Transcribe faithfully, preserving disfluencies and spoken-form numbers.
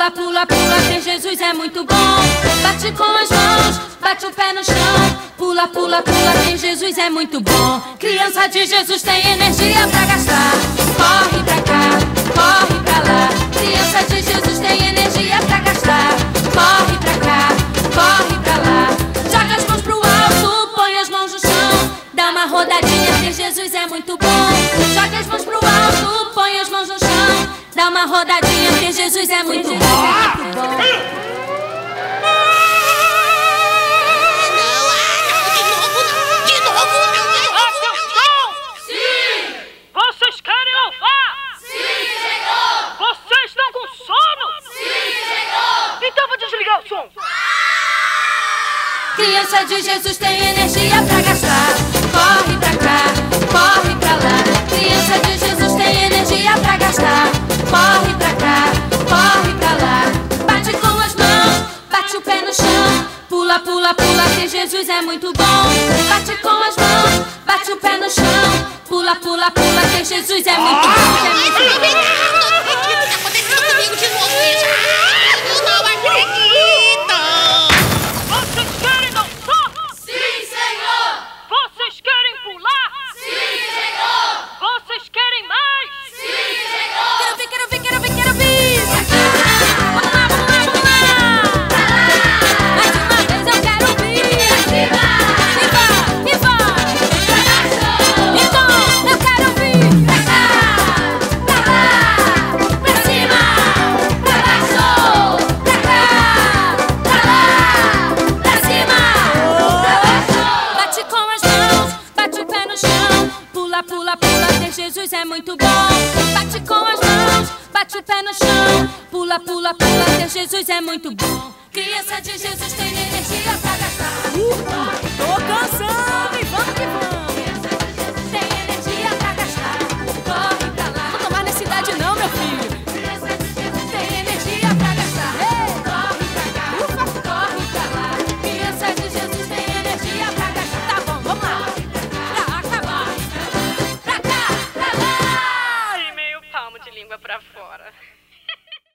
Pula, pula, pula, ter Jesus é muito bom. Bate com as mãos, bate o pé no chão. Pula, pula, pula, ter Jesus é muito bom. Criança de Jesus tem energia pra gastar. Corre pra cá, corre pra lá. Criança de Jesus tem energia pra gastar. Corre pra cá, corre pra lá. Joga as mãos pro alto, põe as mãos no chão. Dá uma rodadinha, ter Jesus é muito bom. Joga as mãos pro alto, põe as mãos no chão. Dá uma rodadinha, ter Jesus é muito bom. Muito bom. Criança de Jesus tem energia pra gastar. Corre pra cá, corre pra lá. Criança de Jesus tem energia pra gastar. Corre pra cá, corre pra lá. Bate com as mãos, bate o pé no chão. Pula, pula, pula, que Jesus é muito bom. Bate com as mãos, bate o pé no chão. Pula, pula, pula, que Jesus é muito bom. É muito bom. Tá acontecendo comigo de novo isso. Eu não acredito. Pula, pula, ter Jesus é muito bom. Bate com as mãos, bate o pé no chão. Pula, pula, pula, ter Jesus é muito bom. Criança de Jesus tem energia pra gastar. Uh, tô cansado.